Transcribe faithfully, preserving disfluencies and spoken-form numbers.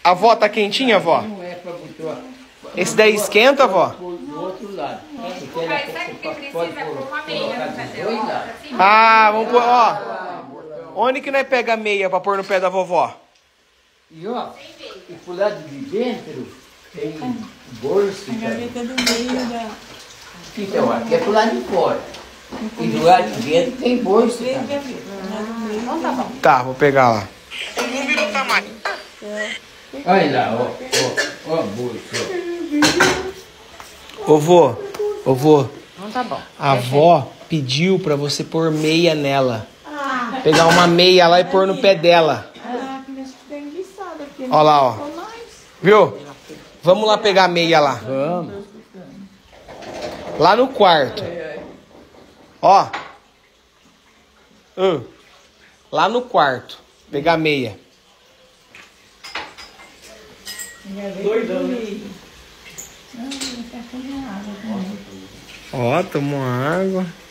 A avó tá quentinha, avó? Não é pra botar. Esse daí esquenta, avó? Do outro lado. Porque ela Mas sabe o que precisa pôr uma meia colocar no pé dos dela? dois lados. Assim, Ah, vamos pôr, ó. Onde que nós pega a meia pra pôr no pé da vovó? E ó, e pro lado de dentro tem bolso. A gaveta do meio da... Então, aqui é pro lado de fora. E do lado de dentro tem bolso. Três Tá? gavetas. Então tá bom. Tá, vou pegar lá. Não virou tamanho. Olha lá, ó, ó, ó, bolso. Ô, vô, ô, vô, Então tá bom. a avó pediu pra você pôr meia nela. Pegar uma meia lá e pôr no pé dela. Ah, que mexe bem enguiçada aqui. Ó lá, ó. Ficou mais. Viu? Vamos lá pegar a meia lá. Vamos. Lá no quarto. Ó. Hum. Lá no quarto. Pegar a meia. Doidão, né? Ah, tá com água também. Ó, tomou água.